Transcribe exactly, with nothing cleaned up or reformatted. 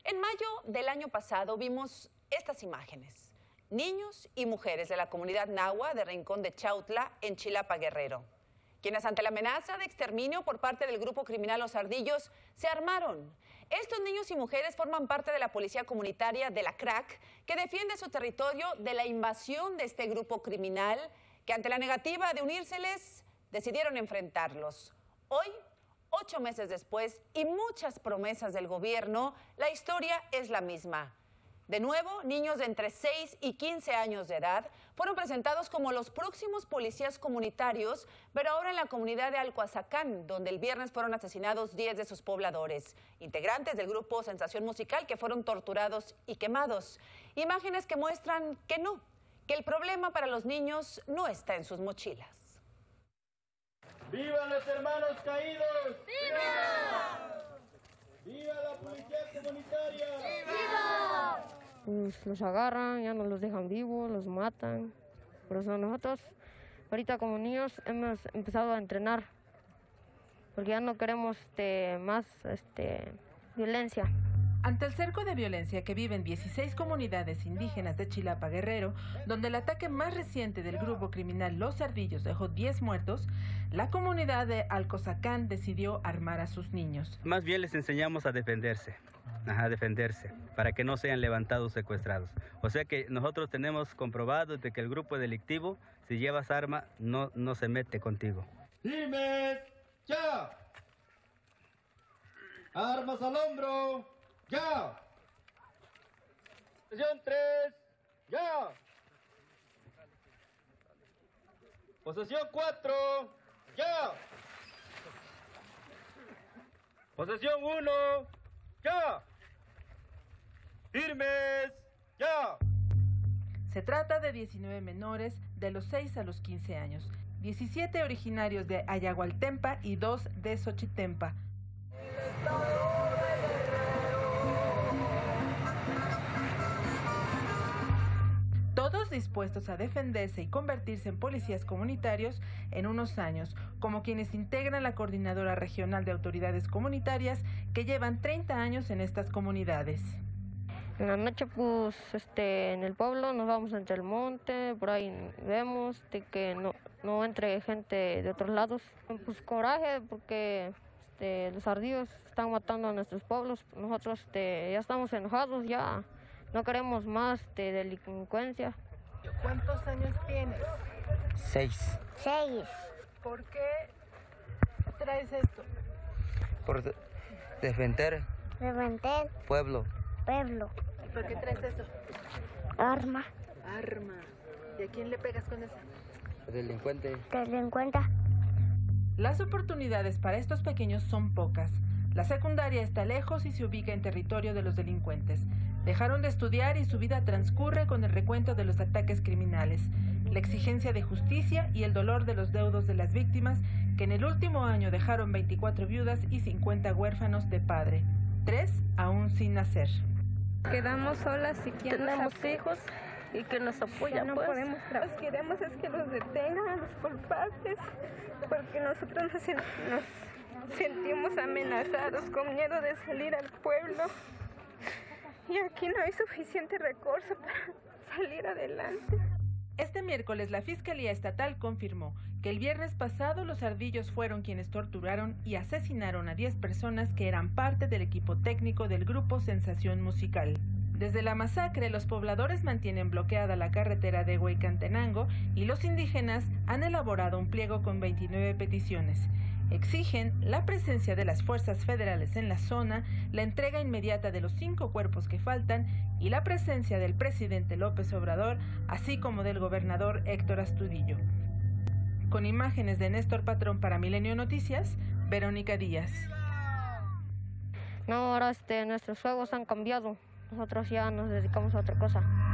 En mayo del año pasado vimos estas imágenes. Niños y mujeres de la comunidad nahua de Rincón de Chautla, en Chilapa, Guerrero, quienes ante la amenaza de exterminio por parte del grupo criminal Los Ardillos se armaron. Estos niños y mujeres forman parte de la policía comunitaria de la C R A C, que defiende su territorio de la invasión de este grupo criminal, que ante la negativa de unírseles decidieron enfrentarlos. Hoy, ocho meses después y muchas promesas del gobierno, la historia es la misma. De nuevo, niños de entre seis y quince años de edad fueron presentados como los próximos policías comunitarios, pero ahora en la comunidad de Alcoazacán, donde el viernes fueron asesinados diez de sus pobladores, integrantes del grupo Sensación Musical, que fueron torturados y quemados. Imágenes que muestran que no, que el problema para los niños no está en sus mochilas. ¡Viva los hermanos caídos! ¡Viva! ¡Viva la policía comunitaria! ¡Viva! Pues los agarran, ya no los dejan vivos, los matan. Por eso nosotros, ahorita como niños, hemos empezado a entrenar, porque ya no queremos este, más este, violencia. Ante el cerco de violencia que viven dieciséis comunidades indígenas de Chilapa, Guerrero, donde el ataque más reciente del grupo criminal Los Ardillos dejó diez muertos, la comunidad de Alcoazacán decidió armar a sus niños. Más bien les enseñamos a defenderse, a defenderse, para que no sean levantados secuestrados. O sea que nosotros tenemos comprobado de que el grupo delictivo, si llevas arma, no, no se mete contigo. ¡Firmes! ¡Ya! ¡Armas al hombro! ¡Ya! Posición tres, ¡ya! Posesión cuatro, ¡ya! Posesión uno, ¡ya! ¡Firmes! ¡Ya! Se trata de diecinueve menores de los seis a los quince años, diecisiete originarios de Ayagualtempa y dos de Xochitempa. Todos dispuestos a defenderse y convertirse en policías comunitarios en unos años, como quienes integran la Coordinadora Regional de Autoridades Comunitarias, que llevan treinta años en estas comunidades. En la noche, pues, este, en el pueblo nos vamos entre el monte, por ahí vemos de que no, no entre gente de otros lados. Pues coraje, porque este, los ardillos están matando a nuestros pueblos. Nosotros este, ya estamos enojados, ya no queremos más de delincuencia. ¿Cuántos años tienes? Seis. Seis. ¿Por qué traes esto? Por de- defender Defender pueblo. pueblo. ¿Por qué traes eso? Arma. Arma. ¿Y a quién le pegas con eso? Delincuente. Delincuente. Las oportunidades para estos pequeños son pocas. La secundaria está lejos y se ubica en territorio de los delincuentes. Dejaron de estudiar y su vida transcurre con el recuento de los ataques criminales, la exigencia de justicia y el dolor de los deudos de las víctimas, que en el último año dejaron veinticuatro viudas y cincuenta huérfanos de padre, tres aún sin nacer. Quedamos solas y que tenemos hijos y que nos apoyan. No pues. podemos trabajar. Lo que queremos es que los detengan a los culpables, porque nosotros nos, nos sentimos amenazados con miedo de salir al pueblo. Y aquí no hay suficiente recurso para salir adelante. Este miércoles la Fiscalía Estatal confirmó que el viernes pasado los ardillos fueron quienes torturaron y asesinaron a diez personas que eran parte del equipo técnico del grupo Sensación Musical. Desde la masacre, los pobladores mantienen bloqueada la carretera de Huaycantenango y los indígenas han elaborado un pliego con veintinueve peticiones. Exigen la presencia de las fuerzas federales en la zona, la entrega inmediata de los cinco cuerpos que faltan y la presencia del presidente López Obrador, así como del gobernador Héctor Astudillo. Con imágenes de Néstor Patrón para Milenio Noticias, Verónica Díaz. No, ahora este, nuestros juegos han cambiado. Nosotros ya nos dedicamos a otra cosa.